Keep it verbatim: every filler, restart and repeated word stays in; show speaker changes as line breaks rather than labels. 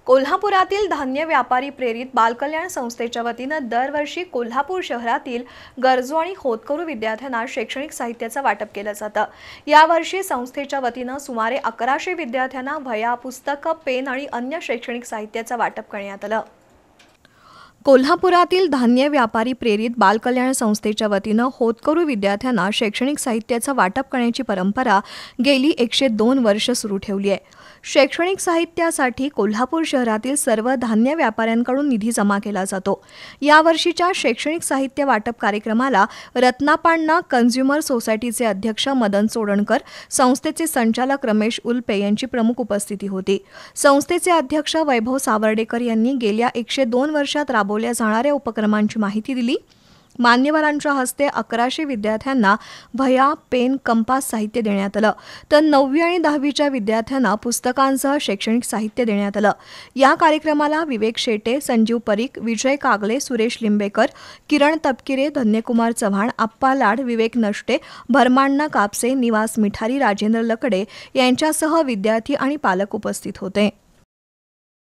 कोल्हापुरातील धान्य व्यापारी प्रेरित बालकल्याण संस्थेच्या वतीनं दरवर्षी कोल्हापूर शहरातील गरजू आणि होतकरू विद्यार्थ्यांना शैक्षणिक साहित्याचं वाटप केलं जातं। यावर्षी संस्थेच्या वतीनं सुमारे अकराशे विद्यार्थ्यांना वह्या, पुस्तकं, पेन आणि अन्य शैक्षणिक साहित्याचं वाटप करण्यात आलं। कोल्हापुरातील धान्य व्यापारी प्रेरित बालकल्याण संस्थेच्या वतीनं होतकरू विद्यार्थ्यांना शैक्षणिक साहित्याचं वाटप करण्याची परंपरा गेली एकशे दोन वर्ष सुरू ठेवली आहे। शैक्षणिक साहित्यासाठी कोल्हापूर शहरातील सर्व धान्य व्यापाऱ्यांकडून निधी जमा केला जातो। यावर्षीच्या शैक्षणिक साहित्य वाटप कार्यक्रमाला रत्नापांना कन्झ्युमर सोसायटीचे अध्यक्ष मदन सोडणकर, संस्थेचे संचालक रमेश उल्पे यांची प्रमुख उपस्थिती होती। संस्थेचे अध्यक्ष वैभव सावर्डेकर यांनी गेल्या एकशे दोन वर्षात राबवल्या जाणाऱ्या उपक्रमांची माहिती दिली। मान्यवरांच्या हस्ते अकराशे विद्यार्थ्यांना वह्या, पेन, कंपास साहित्य देण्यात आलं, तर नववी आणि दहावीच्या विद्यार्थ्यांना पुस्तकांसह शैक्षणिक साहित्य देण्यात आलं। या कार्यक्रमाला विवेक शेटे, संजीव परीख, विजय कागले, सुरेश लिंबेकर, किरण तपकिरे, धन्यकुमार चव्हाण, आप्पा लाड, विवेक नष्टे, भरमाण्णा कापसे, निवास मिठारी, राजेंद्र लकडे यांच्यासह विद्यार्थी आणि पालक उपस्थित होते।